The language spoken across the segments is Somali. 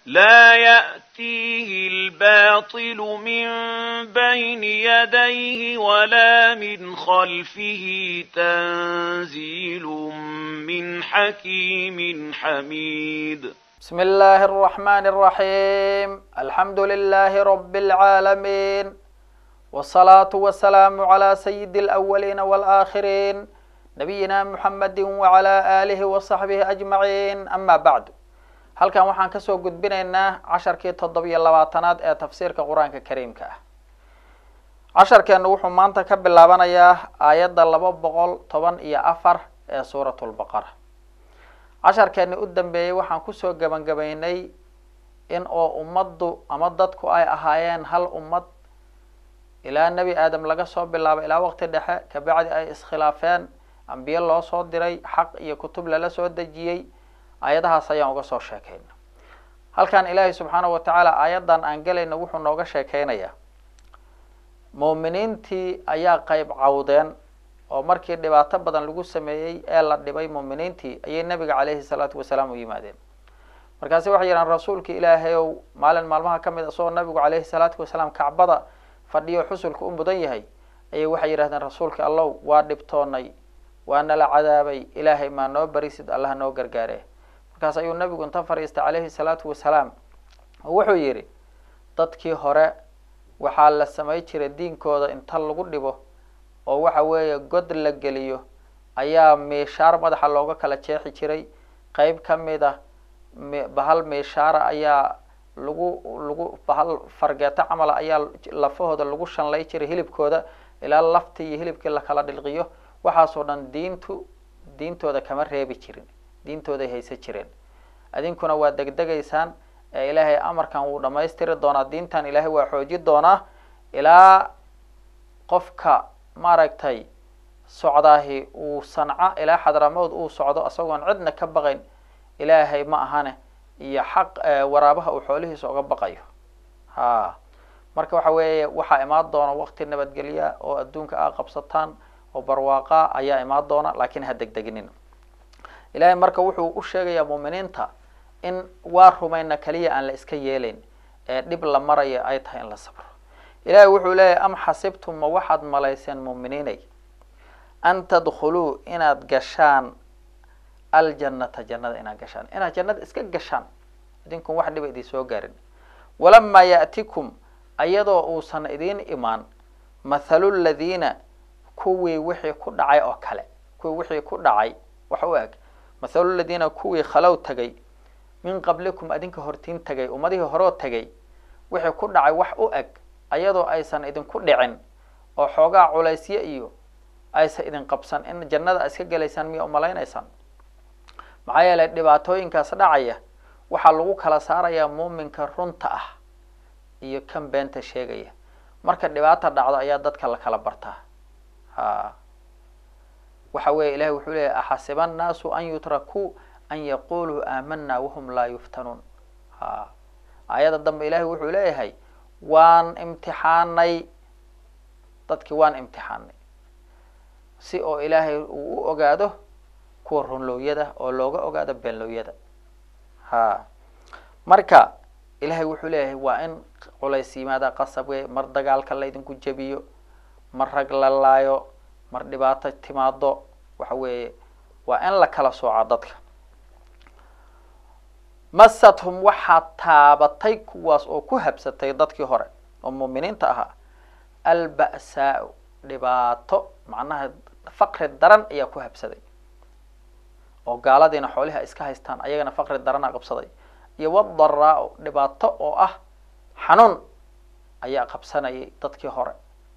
لا يأتيه الباطل من بين يديه ولا من خلفه تنزيل من حكيم حميد بسم الله الرحمن الرحيم الحمد لله رب العالمين والصلاة والسلام على سيد الأولين والآخرين نبينا محمد وعلى آله وصحبه أجمعين أما بعد halkan waxaan ka soo gudbinaynaa casharkii 7-labaatanaad ee tafsiirka quraanka kariimka ah casharkeenu wuxuu maanta ka bilaabanayaa aayadda 214 ee suuratul baqara casharkeenu u dambeeyay waxaan ku soo gabagabaynay in oo ummaddu ama dadku ay ahaayeen hal ummad ilaa nabi aadam laga soo bilaabo ilaa waqti dhexe ka bacdi ay iskhilaafeen anbiyo loo soo diray xaq iyo kutub la soo dajiyay ayadahaas ayaan uga soo sheekayna halkan ilaahay subxaanahu wa ta'ala ayadan aan galayna wuxuu nooga sheekaynayaa muuminiintii ayaa qayb cawdeen oo markii dhibaato badan lagu sameeyay ee la dhibay muuminiintii ayay nabiga calayhi salaatu wasalaam u yimaadeen markaas waxay yiraahdeen rasuulka ilaahay oo maalmaha kamid ah soo nabigu calayhi salaatu wasalaam kacbada fadhiyo xusulka u mudan yahay ayay waxay yiraahdeen rasuulka allah waa dhibtoonay waana la cadaabay ilaahay ma noo barisid allah noo gargaare markaas ayuu nabigu inta fariistay calayhi salaatu wasalaam wuxuu yiri dadkii hore waxa la sameey jiray diinkooda inta lagu dhibo oo waxa weeye god la geliyo ayaa meeshaar madaxa looga kala jeexi jiray qayb kamid ah bahal meeshaara ayaa lagu bahal fargeeto camal ayaa lafahooda lagu shanlay jiray hilibkooda ilaa laftii iyo hilibkii la kala dhilqiyo waxaasoo dhan diintooda kama reebi jirin diintooda ay haysan jireen adinkuna waa degdegaysaan ee ilaahay amarkan uu dhameystiri doona diintan ilaahay waa xoojin doona ilaa qofka maaragtay socdaahi uu sanca ilaa xadramood uu socdo asagoon cidna ka baqayn ilaahay ma ahane iyo xaq waraabaha uu xoolihiisa uga baqayo marka waxa weeye waxa imaan doona waqti nabadgelya oo adduunka ay qabsataan oo barwaaqa ayaa imaan doona laakiin ha degdeginin ilaahay marka wuxuu u sheegayaa muuminiinta in waa rumayna kaliya aan la iska yeelin ee dib la marayo ay tahay in la sabro ilaahay wuxuu leeyahay am xasibtum ma waxaad malayseen muuminiinay an tadkhuluu inaad gashaan aljannata jannada inaad gashaan inaad jannada iska gashaan idinku wax dhib idin soo gaarin walamma ya'tikum ayadoo uusan idin imaan mathalul ladina kuwii wixii ku dhacay oo kale kuwii wixii ku dhacay wax u eg mathalul ladina kuwii khalaw tagay min qablikum adinka hortiin tagay ummadii hore tagay wixii ku dhacay wax u eg ayadoo aysan idin ku dhicin oo xoogaa culaysyo iyo aysan idin qabsan in jannada iska galaysan miya umaleynaysan maxaa yeelay dhibaatooyinkaas dhacaya waxa lagu kala saarayaa muuminka runta ah iyo kan beenta sheegaya marka dhibaato dhacdo ayaa dadka la kala bartaa waxa weeye ilaahay wuxuu leeyahay ahasiban naasu an yutraku an yaqulu amanna wahum la yuftanun ayada dambe ilaahay wuxuu leeyahay waan imtixaanay dadkii waan imtixaanay si oo ilaahay uu u ogaado kuwa runlooyada oo looga ogaado beenlooyada marka ilaahay wuxuu leeyahay waa in culays yimaada qasab weey mar dagaalka la idinku jabiyo mar rag la laayo mar dhibaato timaado waxa weeye waa in la kala sooco dadka masathum waxa taabatay kuwaas oo ku habsatay dadkii hore oo muuminiinta ahaa alba'saa dhibaato macnaha faqri daran ayaa ku habsaday oo gaaladiina xoolaha iska haystaan ayagana faqri daran qabsaday iyo wadaraa dhibaato oo ah xanuun ayaa qabsanayay dadkii hore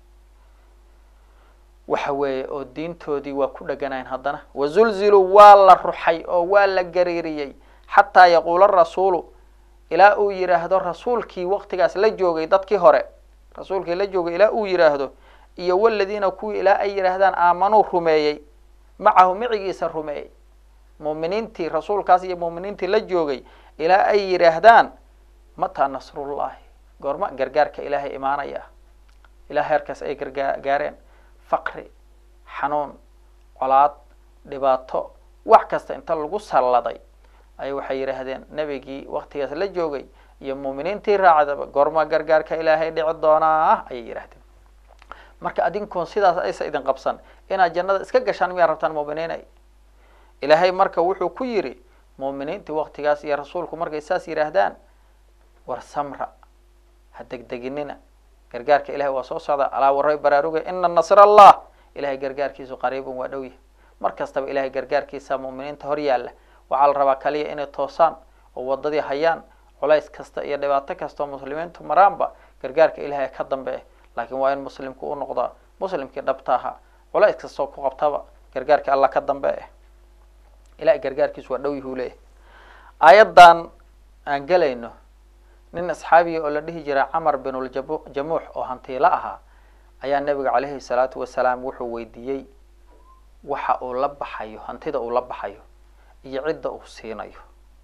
waxa weeye oo diintoodii waa ku dhaganaan haddana wazulzilu waa la ruxay oo waa la gariiriyay xataa yaquula rasuulu ilaa uu yiraahdo rasuulkii waqtigaas la joogay dadkii hore rasuulkii la joogay ilaa uu yiraahdo iyo waladiina kuwii ilaa ay yiraahdaan aamanuu rumeeyay macahu micigiisa rumeeyay muuminiintii rasuulkaas iyo muuminiintii la joogay ilaa ay yiraahdaan mata nasrullahi goorma gargaarka ilaahay imaanaya ilaa heerkaas ay gaareen faqri xanuun colaad dhibaato wax kasta inta lagu salladay ay waxay yiraahdeen nabigii waqtigaas la joogay iyo muuminiintii raacdaba goorma gargaarka ilaahay dhici doonaa ayay yiraahdeen marka adinkoon sidaas aysa idin qabsan inaad jannada iska gashaan miyaa rabtaan muuminiinay ilaahay marka wuxuu ku yiri muuminiintii waqtigaas iyo rasuulku markay saas yiraahdaan war samra ha degdeginina gargaarka ilaahay waa soo socda alaa waray baraaruga inna nasrallah ilaahay gargaarkiisu qariibun waa dhow yahay markastaba ilaahay gargaarkiisa muuminiinta hor yaalla waxaa la rabaa kaliya inay toosaan oo wadadii hayaan culays kasta iyo dhibaato kasta oo muslimiintu maraanba gargaarka ilaahay ka dambeeya laakiin waa in muslimku u noqdaa muslimkii dhabta ahaa culays kasta oo ku qabtaba gargaarka Allah ka dambeeya ilaahay gargaarkiisu waa dhow yahay leeyahay aayadan aan galayno nin asxaabi oo la dhihi jiray Amr bin al-Jamuh oo hantiila ahaa ayaa nabiga kaleeyhi salaatu wasalaam wuxuu weydiiyay waxa uu la baxayo hantida uu la baxayo iyo cidda uu siinayo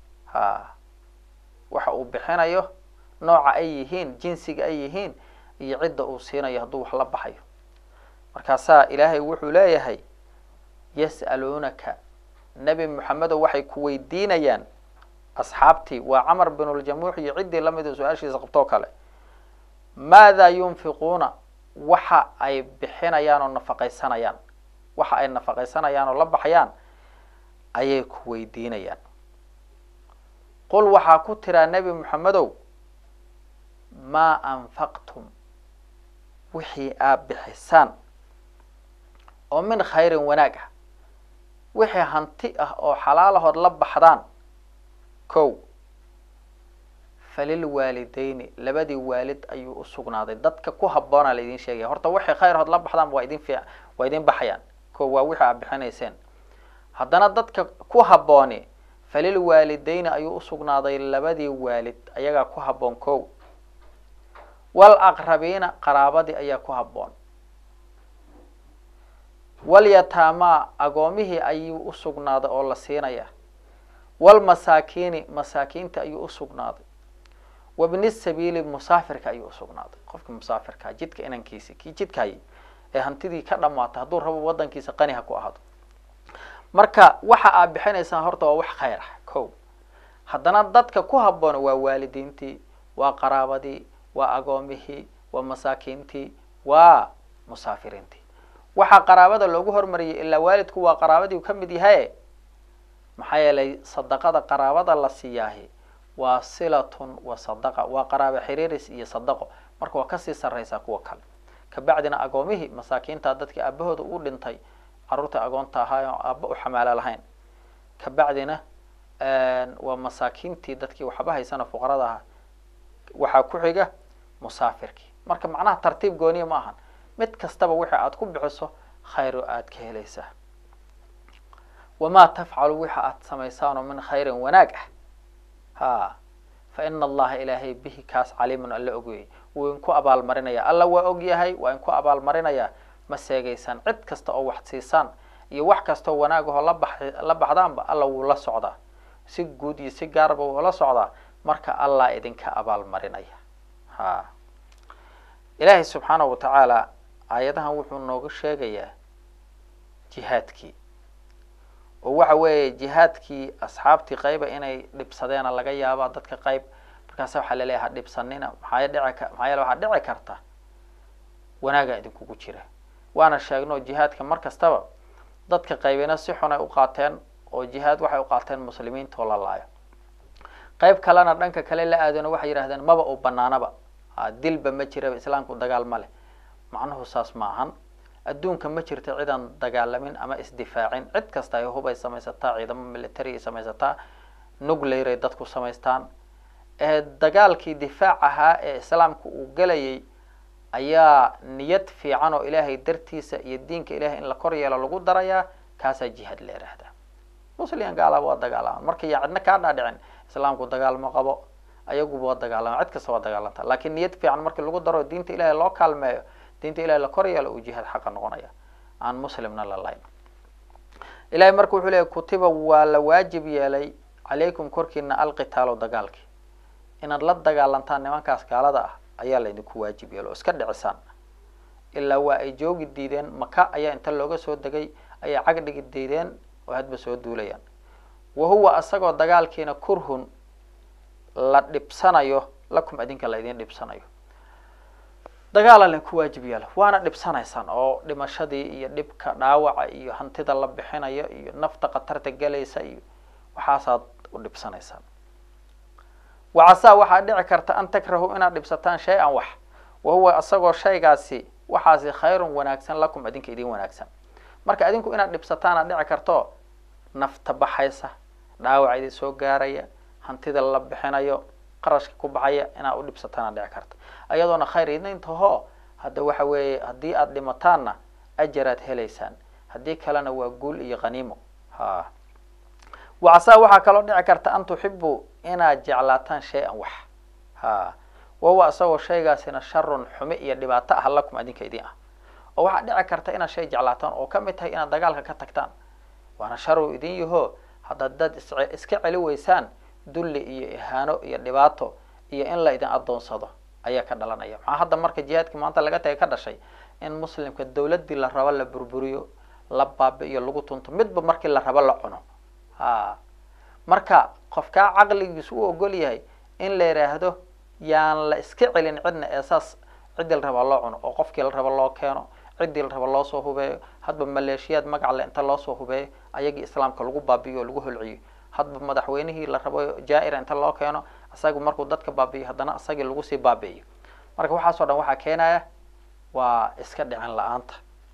waxa uu bixinayo nooca ay yihiin jinsiga ay yihiin iyo cidda uu siinayo hadduu wax la baxayo markaasaa ilaahay wuxuu leeyahay yas'alunaka nabi Muhammad waxay ku weydiinayaan asxaabtii waa Amr bin al-Jamuh iyo ciddii la mid ah su'aashiisa qabto kale maada yunfiquna waxa ay bixinayaan oo nafaqaysanayaan waxa ay nafaqaysanayaan oo la baxayaan ayay ku weydiinayaan qul waxa ku tira nabi Muhammadow ma anfaqtum wixii aad bixisaan oo min khayrin wanaag wixii hanti ah oo xalaalahood la baxdaan kow falil waalidayni labadii waalid ayuu u sugnaaday dadka ku habboona la idin sheegay horta wixii khayr la baxdaan waa idin baxayaan kow waa wixii aad bixinayseen haddana dadka ku habbooni falil waalidayni ayuu u sugnaaday labadii waalid ayaga ku habboon kow wal aqrabiina qaraabadii ayaa ku habboon wal yataama agoomihii ayuu u sugnaaday oo la siinaya wal masaakiini masaakiinta ayuu u sugnaaday wabni sabiili musaafirka ayuu u sugnaaday qofka musaafirka jidka inankiisa ki jidkay ee hantidii ka dhamaatay hadduu rabo wadankiisa qani ha ku ahaado marka waxa aad bixinaysaa horta waa wax khayr ah kow haddana dadka ku habboon waa waalidiintii waa qaraabadii waa agoomihii waa masaakiintii waa musaafiriintii waxa qaraabada loogu hormariyay ilaa waalidku waa qaraabadii ka mid yahay maxaa yeelay sadaqada qaraabada la siiyaahi waa silatun wa sadaqa waa qaraabo xiriiris iyo sadaqo marka waa ka sii sareysa kuwa kale ka bacdina agoomihi masaakiinta dadkii aabahooda u dhintay caruurta agoonta ahaa aaba u xamaala lahayn ka bacdina waa masaakiintii dadkii waxba haysana fuqarada ahaa waxa ku xiga musaafirkii marka macnaha tartiib gooniyo ma ahan mid kastaba wixii aad ku bixiso khayr aad ka helaysaa وما تفعل وحات سميسان من خير وناجح فإن الله إلهي به كاس عليم ألا أجوي وإنكو أبال مرينيا ألا وأجيهاي وإنكو أبال مرينيا مساجيسان عد كست أو واحد سيسان يوح كست وناجه لبح دام ألا ولا صعدا سجودي سجارب ولا صعدا مرك الله إذن كأبال مرينيا إلهي سبحانه وتعالى آياتها وحنا نوقش شيء جهادكي وwaxa weeye jihadkii asxaabtii qayba inay dhibsadeen laga yaabo dadka qayb markaas waxa la leeyahay dhibsanina waxa dhici karta wanaaga idinku ku jira waana sheegno jihadka markastaba dadka qaybina si xun ay u qaateen oo jihad waxay u qaateen muslimiinta oo la laayo qayb kalena dhanka kale la aadana waxay yiraahdeen maba u banaanaba dilba ma jira islaamku dagaal ma leh macnuhu saas ma ahan adduunka ma jirto ciidan dagaalamin ama isdifaacin cid kasta ay hubay samaysataa ciidamo military samaysataa nuclear ay dadku samaystaan dagaalkii difaac ahaa ee islaamku uu galayay ayaa niyad fiican oo ilaahay dartiisa iyo diinka ilaahay in la kor yeelo lagu darayaa kaasa jihad leeraahda musliman gaala waa dagaalaan markii yaadna ka dhaadhicin islaamku dagaal ma qabo ayagu waa dagaalaan cid kasta waa dagaalanta laakiin niyad fiican markii lagu daro diinta ilaahay loo kaalmeeyo diinta ilaahay la kor yeelo uu jihad xaq noqonaya aan muslimna la layn ilaahay markuu wuxuu leeyahay kutiba waa la waajib yeelay calaykum korkiina alqitaal dagaalki inaad la dagaalantaan nimankaas gaalada ah ayaa la idinku waajib yeelo iska dhicisaan ilaa waa ay joogi diideen maka ayaa inta looga soo dagay ayaa cag dhigi diideen oo hadba soo duulayaan wahuwa asagoo dagaalkiina kurhun la dhibsanayo lakum idinka la idin dhibsanayo dagaal alle ku waajib yaala waana dhibsanaysaan oo dhimashadii iyo dhibka dhaawaca iyo hantida la bixinayo iyo nafta qatarta galaysa iyo waxaasaad u dhibsanaysaan wacasaa waxaa dhici karta an takrahu inaad dhibsataan shay-an wax wahuwa asagoo shaygaasi waxaasi khayrun wanaagsan lakum idinka idin wanaagsan marka idinku inaad dhibsataan aad dhici karto nafta baxaysa dhaawac idin soo gaaraya hantida la bixinayo qarashka ku baxaya inaad u dhibsataan aad dhici karta ayadoona khayr idin taho hadda waxa weeye haddii aad dhimataanna ajaraad helaysaan haddii kalena waa guul iyo qaniimo wacasaa waxaa kaloo dhici karta an tuxibu inaad jeclaataan shay-an wax wahuwa asagoo shaygaasina sharun xumi iyo dhibaato ah lakum idinka idin ah oo waxaa dhici karta inaad shay jeclaataan oo kamid tahay inaad dagaalka ka tagtaan waana sharu idin yaho haddaad dad iska celi weysaan dulli iyo ihaano iyo dhibaato iyo in la idin adoonsado ayaa ka dhalanaya maxaa hadda marka jihaadkii maanta laga tagay ka dhashay in muslimka dawladdii la rabo la burburiyo la baabi'iyo lagu tunto midba markii la rabo la cuno marka qofkaa caqligiisu u ogol yahay in la yidhaahdo yaan la iska celin cidna ee saas ciddii la raba loo cuno oo qofkii la rabo loo keeno ciddii la rabo loo soo hubeeyo hadba maleeshiyaad magac le inta loo soo hubeeyo ayagii islaamka lagu baabi'iyo oo lagu holciyo hadba madaxweynihii la rabo jaa-ira inta loo keeno isaga markuu dadka baabi'iyo haddana isagii lagu sii baabi'iyo marka waxaasoo dhan waxaa keenaya waa iska dhicin la-aanta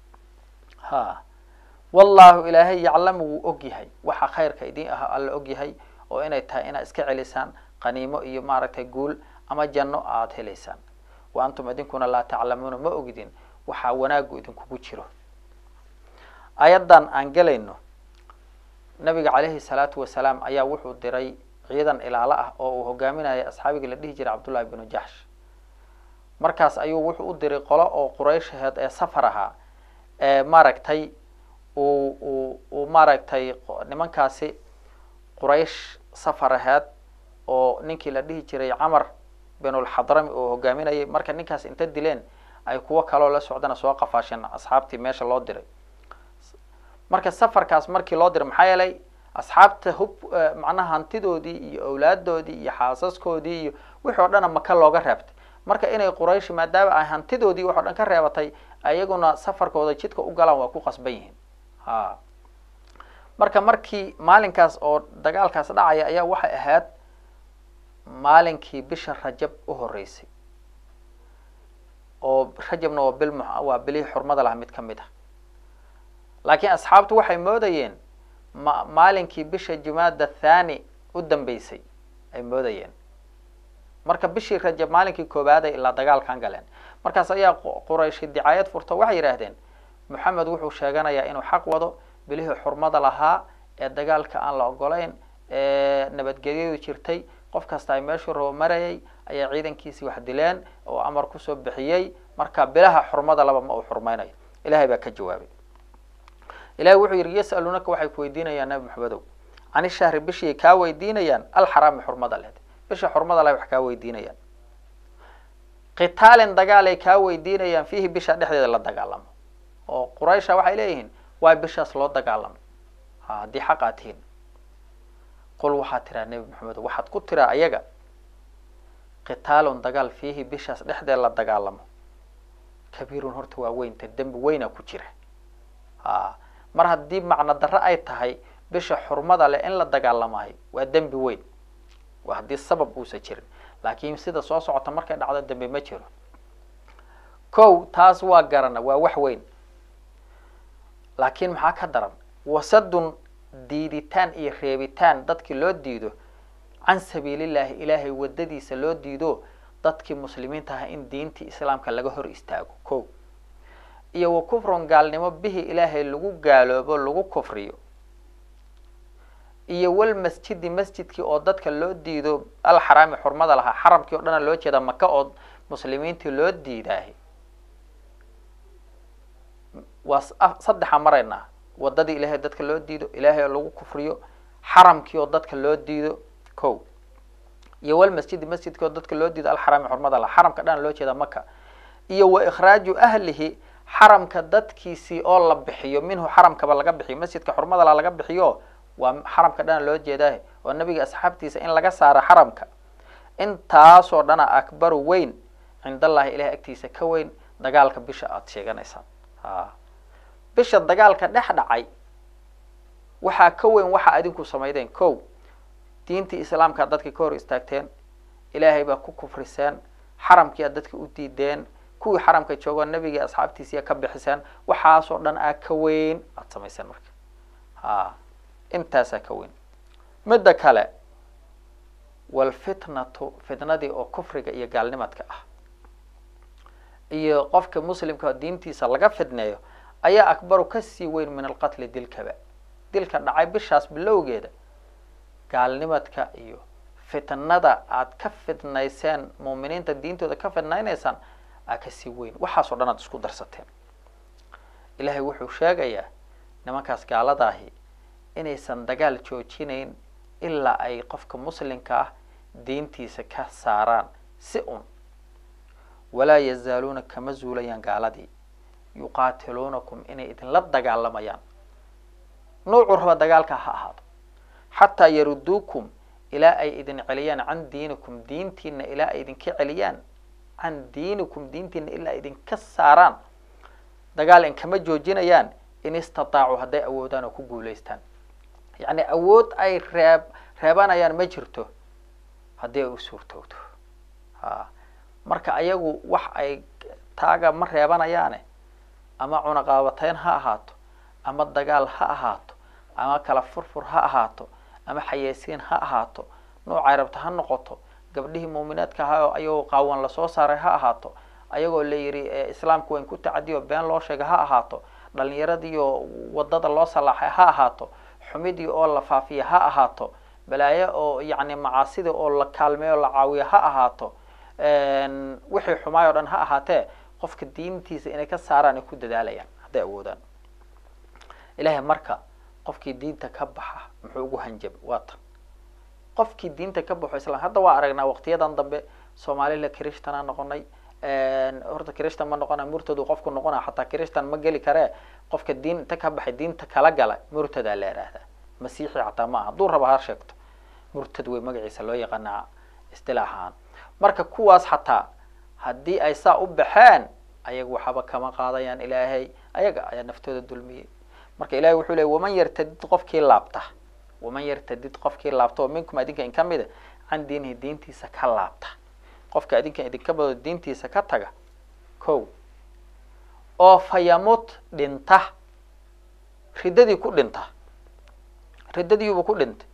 wallahu ilaahay yaclamu wuu og yahay waxa khayrka idin ah alla og yahay oo inay tahay inaad iska celisaan qaniimo iyo maaragtay guul ama janno aad helaysaan wa antum idinkuna laa taclamuuna ma ogidin waxaa wanaagu idinkugu jiro ayadan aan gelayno nabiga calayhi salaatu wasalaam ayaa wuxuu diray ciidan ilaalo ah oo uu hogaaminaya asxaabigii la dhihi jiray cabdullahi binu jaxsh markaas ayuu wuxuu u diray qolo oo qurayshaheed ee safar ahaa ee maaragtay uu maaragtay nimankaasi quraysh safar aheed oo ninkii la dhihi jiray camar binulxadrami oo hogaaminayay marka ninkaas inta dileen ay kuwo kaloo la socdana soo qafaasheen asxaabtii meesha loo diray marka safarkaas markii loo diray maxaa yeelay asxaabta macnaha hantidoodii iyo awlaadoodii iyo xaasaskoodii iyo wixii oo dhana maka looga reebtay marka inay quraysh maadaama ay hantidoodii wax oo dhan ka reebatay ayaguna safarkooda jidka u galaan waa ku qasban yihiin marka markii maalinkaas oo dagaalkaas dhacaya ayaa waxay ahayd maalinkii bisha rajab u horeysay oo rajabna waa bilihii xurmada laha mid kamid ah laakiin asxaabtu waxay moodayeen maalinkii bisha jumaada thani u dambeysay ay moodayeen marka bishii rajab maalinkii koobaad ay ilaa dagaalkan galeen markaas ayaa qurayshi dicaayad furto waxay yidhaahdeen maxamed wuxuu sheeganayaa inuu xaq wado bilihii xurmada lahaa ee dagaalka aan la ogolayn ee nabadgelyadu jirtay qof kasta ay meeshuu rabo marayay ayaa ciidankiisii wax dileen oo amar kusoo bixiyey marka bilaha xurmada laba ma uu xurmaynayo ilahay baa ka jawaabay ilahay wuxuu yidhi yasaluunaka waxay ku weydiinayaan nabi maxamedow cani shahri bishii kaa weydiinayaan alxaraami xurmada lehed bisha xurmada leh wax kaa weydiinayaan qitaalin dagaalay kaa weydiinayaan fiihi bisha dhexdeeda la dagaalamo oo quraysha waxay leeyihiin waa bishaas loo dagaalamo haddii xaq aad tihiin qul waxaad tiraa nebi maxamedow waxaad ku tiraa ayaga qitaalun dagaal fiihi bishaas dhexdeeda la dagaalamo kabiirun horta waa weynta dembi weyna ku jira mar haddii macno darro ay tahay bisha xurmada leh in la dagaalamayo waa dembi weyn waa haddii sabab uusa jirin laakiin sida soo socota markay dhacdo dembi ma jiro kow taas waa garana waa wax weyn laakiin maxaa ka daran wasadun diiditaan iyo reebitaan dadkii loo diido can sabiilillaahi ilaahay wadadiisa loo diido dadkii muslimiinta aha in diintii islaamka laga hor istaago kow iyo wa kufrun gaalnimo bihi ilaahay lagu gaaloobo lagu kufriyo iyo wal masjidi masjidkii oo dadka loo diido alxaraami xurmada lahaa xaramkii oo dhana loo jeeda maka oo muslimiintii loo diidaahay waa saddexa maraynaa wadadii ilaahay dadka loo diido ilaahay oo lagu kufriyo xaramkii oo dadka loo diido kow iyo wal masjidi masjidkii oo dadka loo diido alxaraami xurmada lahaa xaramka dhana loo jeeda maka iyo wa ikhraaju ahlihi xaramka dadkiisii oo la bixiyo minhu xaramkaba laga bixiyo masjidka xurmada laha laga bixiyo waa xaramka dhan loo jeedaa oo nabiga asxaabtiisa in laga saaro xaramka intaasoo dhana akbar weyn cinda allahi ilahay agtiisa ka weyn dagaalka bisha aad sheeganaysaan bisha dagaalka dhex dhacay waxaa ka weyn waxa adinku samaydeen kow diintii islaamka dadka ka hor istaagteen ilaahay baa ku kufriseen xaramkii aad dadka u diideen kuwii xaramka joogo nabiga asxaabtiisa ka bixiseen waxaasoo dhan aa ka weyn aad samayseen marka intaasaa ka weyn midda kale walfitnatu fitnadii oo kufriga iyo gaalnimadka ah iyo qofka muslimka diintiisa laga fidneeyo ayaa akbaru kasii weyn min alqatli dilkaba dilka dhacay bishaas bilowgeeda gaalnimadka iyo fitnada aad ka fidnayseen muuminiinta diintooda ka fidnaynaysaan aa kasii weyn waxaasoo dhan aad isku darsateen ilaahay wuxuu sheegayaa nimankaas gaaladaahi inaysan dagaal joojinayn ilaa ay qofka muslimka ah diintiisa ka saaraan si un walaa yazaaluuna kama zuulayaan gaaladii yuqaatiluunakum inay idinla dagaalamayaan nuucu raba dagaalka ha ahaado xataa yaruduukum ilaa ay idin celiyaan can diinikum diintiina ilaa ay idinka celiyaan can diinikum diintiina ilaa idinka saaraan dagaal in kama joojinayaan in istataacu hadday awoodaan oo ku guulaystaan yacni awood ay reebanayaan ma jirto haddii ay u suurtowdo marka ayagu wax ay taaga ma reebanayaane ama cunaqaabatayn ha ahaato ama dagaal ha ahaato ama kala furfur ha ahaato ama xayeysiin ha ahaato noocay rabta ha noqoto gabdhihii muuminaadka ahaa ayagoo qaawan lasoo saaray ha ahaato ayagoo la yidhi islaamku wayn ku tacadiyo been loo sheega ha ahaato dhalinyaradiiyo wadada loo salaaxay ha ahaato xumidii oo la faafiya ha ahaato balaayo oo yacni macaasida oo la kaalmeeyo la caawiyo ha ahaato wixii xumaay o dhan ha ahaatee qofka diintiisa inay ka saaraan ay ku dadaalayaan hadday awoodaan ilaahay marka qofkii diinta ka baxa muxuu ugu hanjab waa tan qofkii diinta ka baxo islam hadda waa aragnaa waqtiyadan dambe soomaalila kirishtanaa noqonay horta kirishtan ma noqona murtadu qofku noqona xataa kirishtan ma geli karee qofka diin inta ka baxay diinta kala gala murtadaa la yidhaahdaa masiixi xataa ma aha hadduu raba ha sheegto murtad wey magaciisa loo yaqaanaa istilaaxahaan marka kuwaas xataa haddii ay saa u baxeen ayaga waxaba kama qaadayaan ilaahay ayaga ayaa naftooda dulmiyey marka ilahay wuxuu leey waman yartadid qofkii laabta waman yartadid qofkii laabta oo minkum adinka in ka mida can diinihi diintiisa ka laabta qofka adinka idinka bado diintiisa ka taga kow oo fayamut dhinta riddadii ku dhinta riddadiiuba ku dhintay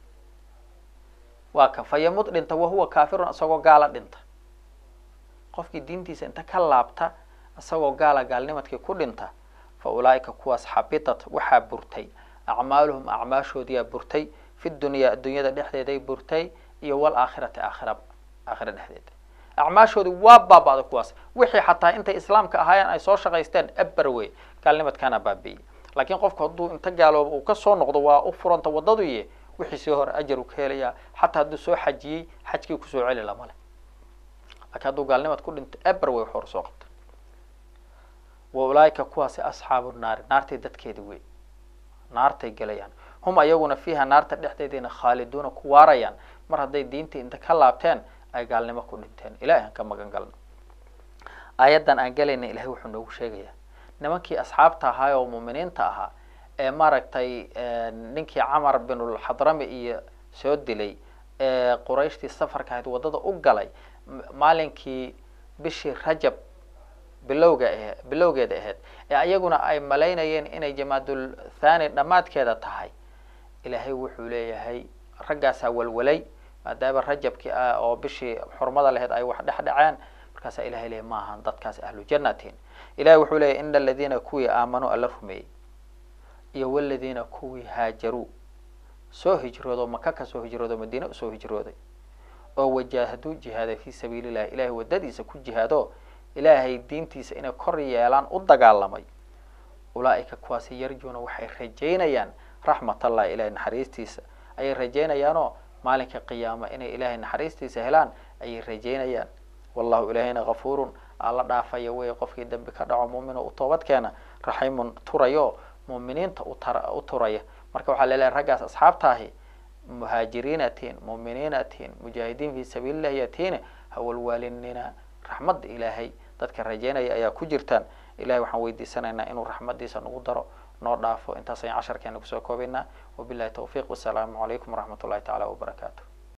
waa kan fayamut dhinta wahuwa kaafirun isagoo gaala dhinta qofkii diintiisa inta ka laabta isagoo gaala gaalnimadkii ku dhinta fa ulaaika kuwaas xabitat waxaa burtay acmaaluhum acmaashoodiyaa burtay fi dunyaa adduunyada dhexdeeday burtay iyo walaakhirati aakhira dhexdeeda acmaashoodi waa baaba'da kuwaas wixii xataa intay islaamka ahaayeen ay soo shaqaysteen eber wey gaalnimadkaana baabi'iyey laakiin qofku hadduu inta gaalooba uu kasoo noqdo waa u furanta waddaduiye wixii sii hore ajar uu ka helayaa xataa hadduu soo xajiyey xajkii kusoo celi lama leh laakiin hadduu gaalnimad ku dhinto eber wey hor soo qabta wa ulaaika kuwaasi asxaabu naari naartay dadkeedi wey naartay gelayaan hum ayaguna fiiha naarta dhexdeediina khaaliduuna ku waarayaan mar hadday diintii inta ka laabteen ay gaalnimo ku dhinteen ilahay aan ka magan galno aayaddan aan gelayna ilahay wuxuu noogu sheegayaa nimankii asxaabta ahaa oo muuminiinta ahaa ee maaragtay ninkii camar binulxadrami iyo soo dilay ee qurayshtii safarka ahayd waddada u galay maalinkii bishii rajab bilowgeeda ahayd ee ayaguna ay malaynayeen inay jamaadul thani dhammaadkeeda tahay ilaahay wuxuu leeyahay raggaasaa walwalay maadaama rajabkii oo bishii xurmada lahayd ay wax dhex dhaceen markaasaa ilahay leeyahy ma ahan dadkaas ahlu jannatiin ilahay wuxuu leeyahy ina aladiina kuwii aamanuu alla rumeeyey iyo waladiina kuwii haajaruu soo hijroodo maka ka soo hijroodo madiina usoo hijrooday oo wajaahaduu jihaaday fii sabiili llahi ilahay waddadiisa ku jihaado ilaahay diintiisa inay kor yeelaan u dagaalamay ulaaika kuwaasi yarjuuna waxay rajaynayaan raxmat allahi ilahay naxariistiisa ayay rajaynayaanoo maalinka qiyaama inay ilaahay naxariistiisa helaan ayay rajaynayaan wallahu ilaahayna kafuurun alla dhaafaya wey qofkii dambi ka dhaco muumino u toobadkeena raxiimun turayo muuminiinta u turaya marka waxaa leeyahay raggaas asxaabtaahi muhaajiriina tihiin mu'miniina tihiin mujaahidiin fi sabiilillahi tihiin hawalwaalinina raxmadda ilaahay dadka rajeynaya ayaa ku jirtaan ilahay waxaan weydiisanaynaa inuu raxmadiisa nagu daro noo dhaafo intaas ayaan casharkeena kusoo koobaynaa wabillahi tawfiiq wasalaamu calaykum waraxmat ullahi tacaala wabarakaatu